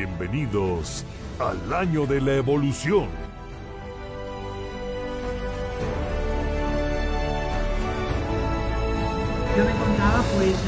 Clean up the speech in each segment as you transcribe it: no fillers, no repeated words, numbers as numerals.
Bienvenidos al año de la evolución. Yo me encontraba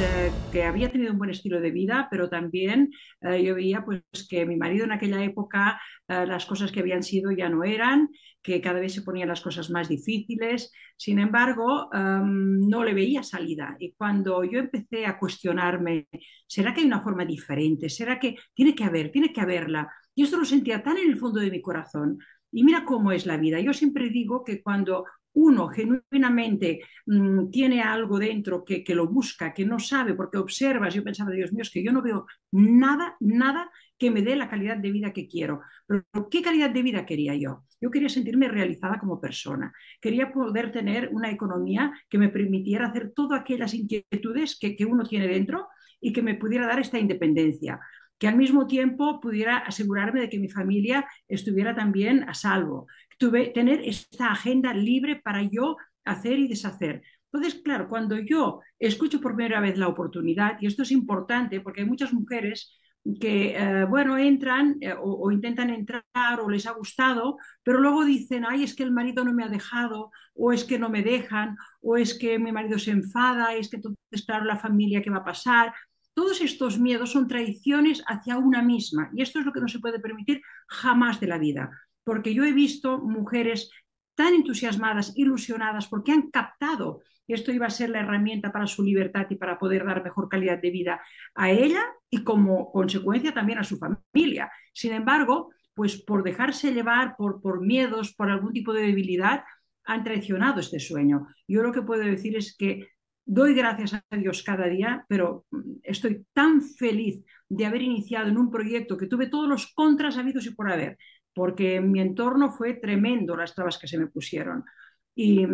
que había tenido un buen estilo de vida, pero también yo veía pues que mi marido en aquella época las cosas que habían sido ya no eran, que cada vez se ponían las cosas más difíciles. Sin embargo, no le veía salida. Y cuando yo empecé a cuestionarme, ¿será que hay una forma diferente? ¿Será que tiene que haberla? Y esto lo sentía tan en el fondo de mi corazón. Y mira cómo es la vida. Yo siempre digo que cuando uno genuinamente tiene algo dentro que lo busca, que no sabe, porque observas, yo pensaba, Dios mío, es que yo no veo nada, nada que me dé la calidad de vida que quiero. Pero ¿qué calidad de vida quería yo? Yo quería sentirme realizada como persona, quería poder tener una economía que me permitiera hacer todas aquellas inquietudes que uno tiene dentro y que me pudiera dar esta independencia, que al mismo tiempo pudiera asegurarme de que mi familia estuviera también a salvo, tener esta agenda libre para yo hacer y deshacer. Entonces, claro, cuando yo escucho por primera vez la oportunidad, y esto es importante porque hay muchas mujeres que, bueno, entran o intentan entrar o les ha gustado, pero luego dicen, ay, es que el marido no me ha dejado, o es que no me dejan, o es que mi marido se enfada, es que entonces, claro, la familia, ¿qué va a pasar? Todos estos miedos son traiciones hacia una misma, y esto es lo que no se puede permitir jamás de la vida, porque yo he visto mujeres tan entusiasmadas, ilusionadas, porque han captado que esto iba a ser la herramienta para su libertad y para poder dar mejor calidad de vida a ella y como consecuencia también a su familia. Sin embargo, pues por dejarse llevar por miedos, por algún tipo de debilidad, han traicionado este sueño. Yo lo que puedo decir es que doy gracias a Dios cada día, pero estoy tan feliz de haber iniciado en un proyecto que tuve todos los contras habidos y por haber, porque en mi entorno fue tremendo las trabas que se me pusieron. Y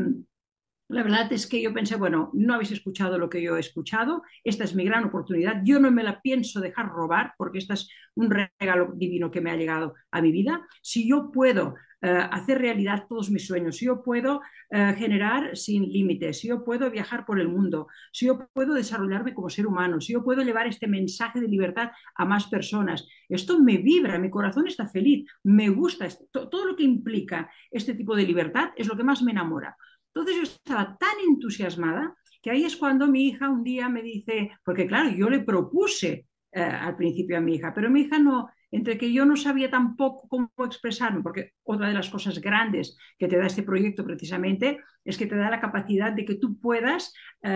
la verdad es que yo pensé, bueno, no habéis escuchado lo que yo he escuchado, esta es mi gran oportunidad, yo no me la pienso dejar robar porque este es un regalo divino que me ha llegado a mi vida. Si yo puedo hacer realidad todos mis sueños, si yo puedo generar sin límites, si yo puedo viajar por el mundo, si yo puedo desarrollarme como ser humano, si yo puedo llevar este mensaje de libertad a más personas, esto me vibra, mi corazón está feliz, me gusta, todo lo que implica este tipo de libertad es lo que más me enamora. Entonces yo estaba tan entusiasmada que ahí es cuando mi hija un día me dice, porque claro, yo le propuse al principio a mi hija, pero mi hija no, entre que yo no sabía tampoco cómo expresarme, porque otra de las cosas grandes que te da este proyecto precisamente es que te da la capacidad de que tú puedas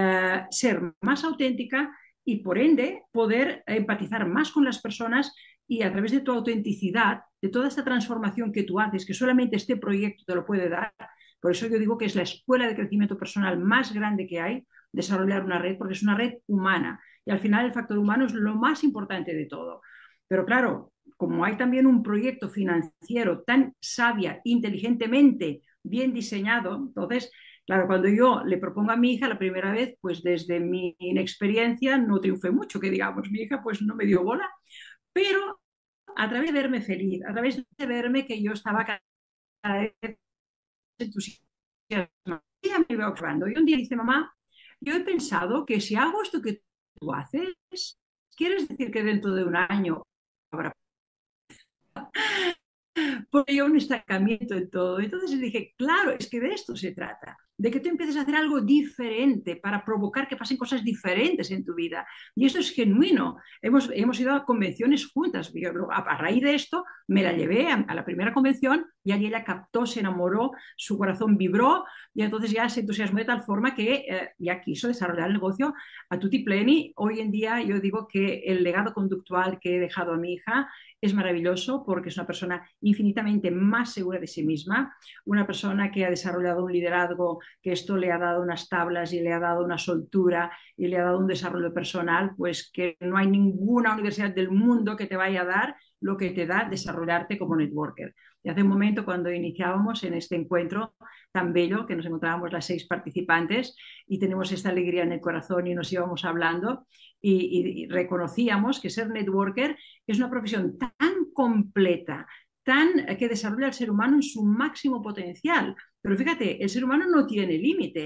ser más auténtica y por ende poder empatizar más con las personas y a través de tu autenticidad, de toda esta transformación que tú haces, que solamente este proyecto te lo puede dar. Por eso yo digo que es la escuela de crecimiento personal más grande que hay, desarrollar una red, porque es una red humana. Y al final el factor humano es lo más importante de todo. Pero claro, como hay también un proyecto financiero tan sabia, inteligentemente bien diseñado, entonces, claro, cuando yo le propongo a mi hija la primera vez, pues desde mi inexperiencia no triunfé mucho, que digamos, mi hija pues no me dio bola, pero a través de verme feliz, a través de verme que yo estaba cada vez entusiasmo. Ella me iba observando y un día dice, mamá, yo he pensado que si hago esto que tú haces, ¿quieres decir que dentro de un año habrá porque yo un estancamiento en todo? Entonces dije, claro, es que de esto se trata, de que tú empieces a hacer algo diferente para provocar que pasen cosas diferentes en tu vida. Y esto es genuino. Hemos ido a convenciones juntas. Yo, a raíz de esto me la llevé a la primera convención y allí ella captó, se enamoró, su corazón vibró y entonces ya se entusiasmó de tal forma que ya quiso desarrollar el negocio a tutti pleni. Hoy en día yo digo que el legado conductual que he dejado a mi hija es maravilloso porque es una persona infinitamente más segura de sí misma, una persona que ha desarrollado un liderazgo que esto le ha dado unas tablas y le ha dado una soltura y le ha dado un desarrollo personal, pues que no hay ninguna universidad del mundo que te vaya a dar lo que te da desarrollarte como networker. Y hace un momento cuando iniciábamos en este encuentro tan bello, que nos encontrábamos las 6 participantes y tenemos esta alegría en el corazón y nos íbamos hablando y reconocíamos que ser networker es una profesión tan completa, que desarrolla al ser humano en su máximo potencial. Pero fíjate, el ser humano no tiene límite.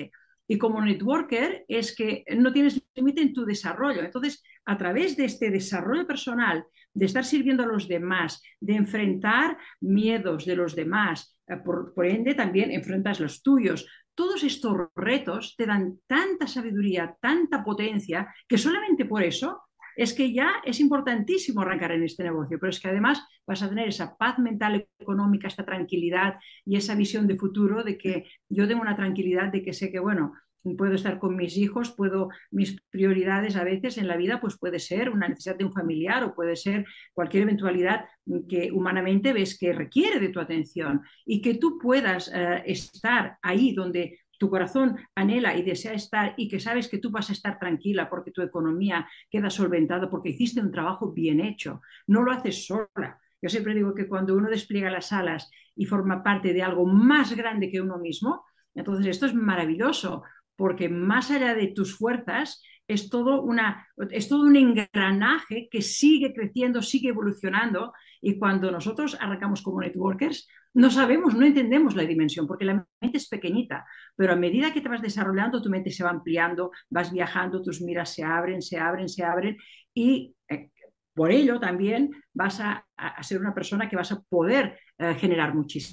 Y como networker es que no tienes límite en tu desarrollo. Entonces, a través de este desarrollo personal, de estar sirviendo a los demás, de enfrentar miedos de los demás, por ende también enfrentas los tuyos. Todos estos retos te dan tanta sabiduría, tanta potencia, que solamente por eso es que ya es importantísimo arrancar en este negocio, pero es que además vas a tener esa paz mental económica, esta tranquilidad y esa visión de futuro de que yo tengo una tranquilidad de que sé que, bueno, puedo estar con mis hijos, puedo, mis prioridades a veces en la vida, pues puede ser una necesidad de un familiar o puede ser cualquier eventualidad que humanamente ves que requiere de tu atención y que tú puedas estar ahí donde tu corazón anhela y desea estar y que sabes que tú vas a estar tranquila porque tu economía queda solventada porque hiciste un trabajo bien hecho, no lo haces sola. Yo siempre digo que cuando uno despliega las alas y forma parte de algo más grande que uno mismo, entonces esto es maravilloso porque más allá de tus fuerzas es todo un engranaje que sigue creciendo, sigue evolucionando y cuando nosotros arrancamos como networkers no sabemos, no entendemos la dimensión porque la mente es pequeñita, pero a medida que te vas desarrollando tu mente se va ampliando, vas viajando, tus miras se abren, se abren, se abren y por ello también vas a ser una persona que vas a poder generar muchísimo.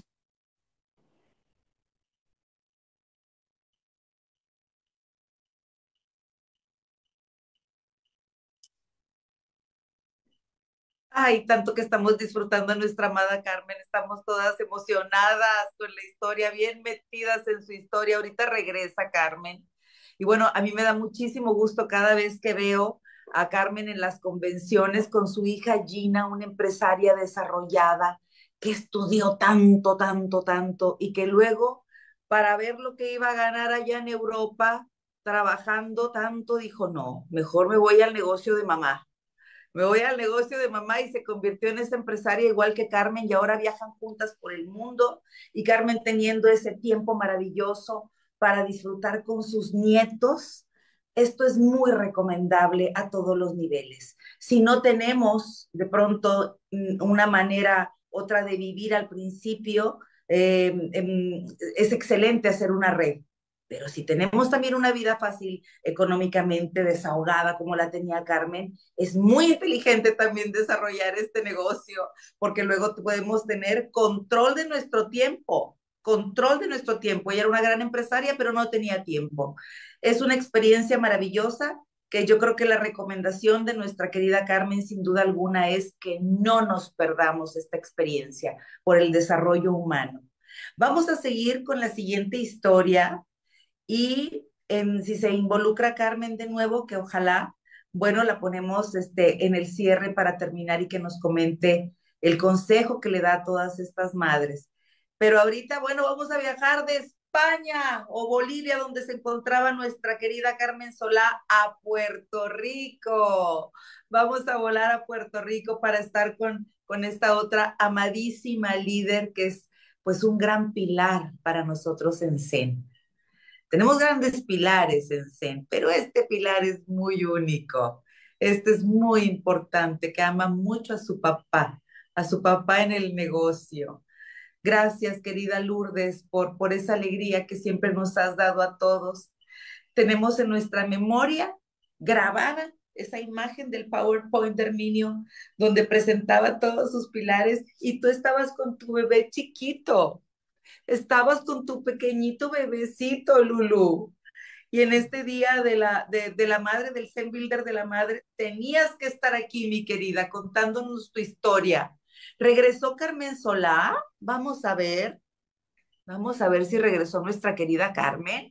Ay, tanto que estamos disfrutando a nuestra amada Carmen, estamos todas emocionadas con la historia, bien metidas en su historia. Ahorita regresa Carmen. Y bueno, a mí me da muchísimo gusto cada vez que veo a Carmen en las convenciones con su hija Gina, una empresaria desarrollada que estudió tanto, tanto, tanto y que luego para ver lo que iba a ganar allá en Europa, trabajando tanto, dijo, no, mejor me voy al negocio de mamá, me voy al negocio de mamá y se convirtió en esa empresaria igual que Carmen y ahora viajan juntas por el mundo y Carmen teniendo ese tiempo maravilloso para disfrutar con sus nietos. Esto es muy recomendable a todos los niveles. Si no tenemos de pronto una manera, otra de vivir al principio, es excelente hacer una red. Pero si tenemos también una vida fácil económicamente desahogada como la tenía Carmen, es muy inteligente también desarrollar este negocio, porque luego podemos tener control de nuestro tiempo. Ella era una gran empresaria, pero no tenía tiempo. Es una experiencia maravillosa que yo creo que la recomendación de nuestra querida Carmen, sin duda alguna, es que no nos perdamos esta experiencia por el desarrollo humano. Vamos a seguir con la siguiente historia y si se involucra Carmen de nuevo, que ojalá, bueno, la ponemos en el cierre para terminar y que nos comente el consejo que le da a todas estas madres. Pero ahorita, bueno, vamos a viajar de España o Bolivia, donde se encontraba nuestra querida Carmen Solá, a Puerto Rico. Vamos a volar a Puerto Rico para estar con esta otra amadísima líder que es pues un gran pilar para nosotros en Zen. Tenemos grandes pilares en Zen, pero este pilar es muy único. Este es muy importante, que ama mucho a su papá en el negocio. Gracias, querida Lourdes, por esa alegría que siempre nos has dado a todos. Tenemos en nuestra memoria grabada esa imagen del PowerPoint de Herminio, donde presentaba todos sus pilares y tú estabas con tu bebé chiquito. Estabas con tu pequeñito bebecito, Lulu. Y en este día de la madre, del Zen Builder de la madre, tenías que estar aquí, mi querida, contándonos tu historia. ¿Regresó Carmen Solá? Vamos a ver si regresó nuestra querida Carmen.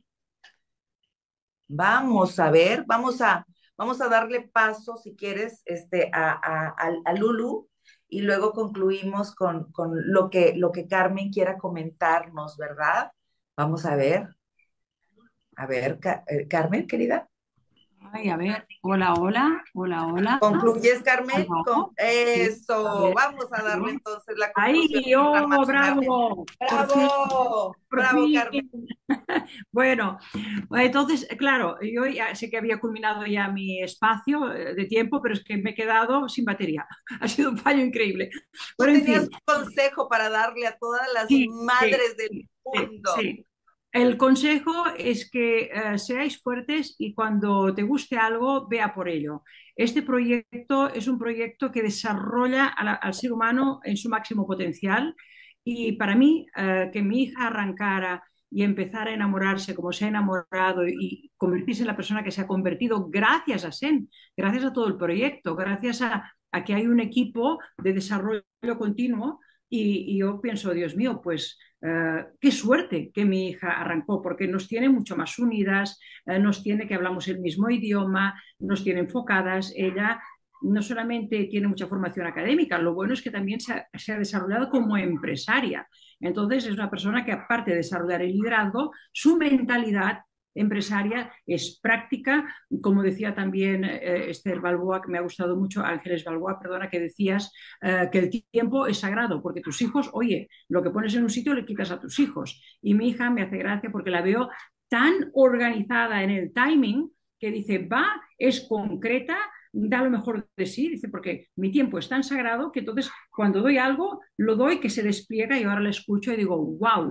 Vamos a ver, vamos a darle paso, si quieres, a Lulu y luego concluimos con lo que Carmen quiera comentarnos, ¿verdad? Vamos a ver, Carmen, querida. Ay, a ver, hola, hola, hola, hola. ¿Concluyes, Carmen? Con Aló. Sí, a eso, ver, vamos a darle aló. entonces la conclusión ¡Ay, a nuestra oh, máxima. bravo! Por fin, ¡Bravo! por ¡Bravo, fin. Carmen! Bueno, entonces, claro, yo ya sé que había culminado ya mi espacio de tiempo, pero es que me he quedado sin batería. Ha sido un fallo increíble. Tú Pero en tenías fin, un consejo para darle a todas las sí, sí, madres del sí, sí, mundo. sí. El consejo es que seáis fuertes y cuando te guste algo, vea por ello. Este proyecto es un proyecto que desarrolla al ser humano en su máximo potencial y para mí, que mi hija arrancara y empezara a enamorarse como se ha enamorado y convertirse en la persona que se ha convertido gracias a SEN, gracias a todo el proyecto, gracias a que hay un equipo de desarrollo continuo y yo pienso, Dios mío, pues qué suerte que mi hija arrancó, porque nos tiene mucho más unidas, nos tiene que hablamos el mismo idioma, nos tiene enfocadas. Ella no solamente tiene mucha formación académica, lo bueno es que también se ha desarrollado como empresaria. Entonces es una persona que aparte de desarrollar el liderazgo, su mentalidad empresaria es práctica, como decía también Esther Balboa, que me ha gustado mucho, Ángeles Balboa, perdona, que decías que el tiempo es sagrado, porque tus hijos, oye, lo que pones en un sitio le quitas a tus hijos. Y mi hija me hace gracia porque la veo tan organizada en el timing que dice, va, es concreta, da lo mejor de sí, dice, porque mi tiempo es tan sagrado que entonces cuando doy algo, lo doy que se despliega y ahora la escucho y digo, wow,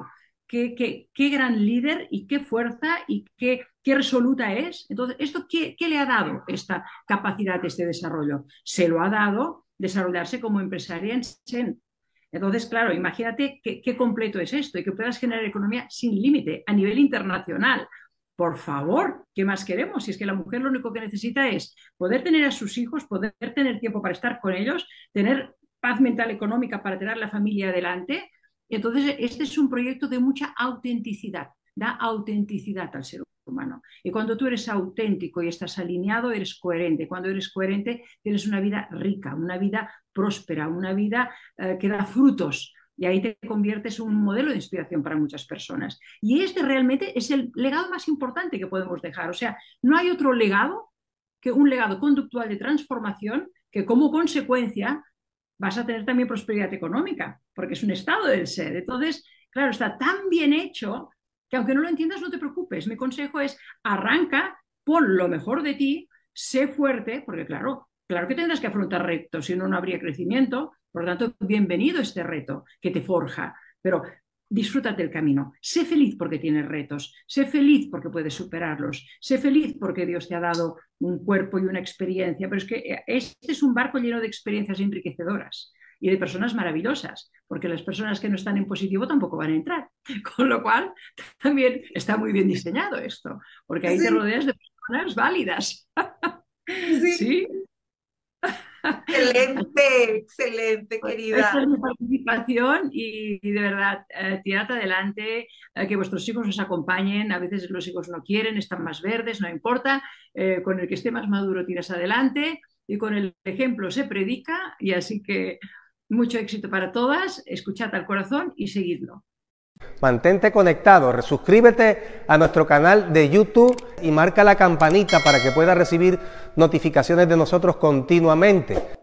qué gran líder y qué fuerza y qué resoluta es. Entonces, ¿esto qué le ha dado esta capacidad, este desarrollo? Se lo ha dado desarrollarse como empresaria en SEN. Entonces, claro, imagínate qué completo es esto y que puedas generar economía sin límite a nivel internacional. Por favor, ¿qué más queremos? Si es que la mujer lo único que necesita es poder tener a sus hijos, poder tener tiempo para estar con ellos, tener paz mental económica para tener la familia adelante. Entonces, este es un proyecto de mucha autenticidad, da autenticidad al ser humano. Y cuando tú eres auténtico y estás alineado, eres coherente. Cuando eres coherente, tienes una vida rica, una vida próspera, una vida que da frutos. Y ahí te conviertes en un modelo de inspiración para muchas personas. Y este realmente es el legado más importante que podemos dejar. O sea, no hay otro legado que un legado conductual de transformación que como consecuencia vas a tener también prosperidad económica, porque es un estado del ser. Entonces, claro, está tan bien hecho que aunque no lo entiendas, no te preocupes. Mi consejo es arranca, pon lo mejor de ti, sé fuerte, porque claro que tendrás que afrontar retos, si no, no habría crecimiento. Por lo tanto, bienvenido este reto que te forja, pero disfrútate el camino. Sé feliz porque tienes retos, sé feliz porque puedes superarlos, sé feliz porque Dios te ha dado un cuerpo y una experiencia, pero es que este es un barco lleno de experiencias enriquecedoras y de personas maravillosas, porque las personas que no están en positivo tampoco van a entrar, con lo cual también está muy bien diseñado esto, porque ahí te rodeas de personas válidas. Sí. Excelente, excelente, querida. Esta es mi participación y de verdad, tirad adelante, que vuestros hijos os acompañen. A veces los hijos no quieren, están más verdes, no importa. Con el que esté más maduro tiras adelante y con el ejemplo se predica. Y así que mucho éxito para todas. Escuchad al corazón y seguidlo. Mantente conectado, suscríbete a nuestro canal de YouTube y marca la campanita para que puedas recibir notificaciones de nosotros continuamente.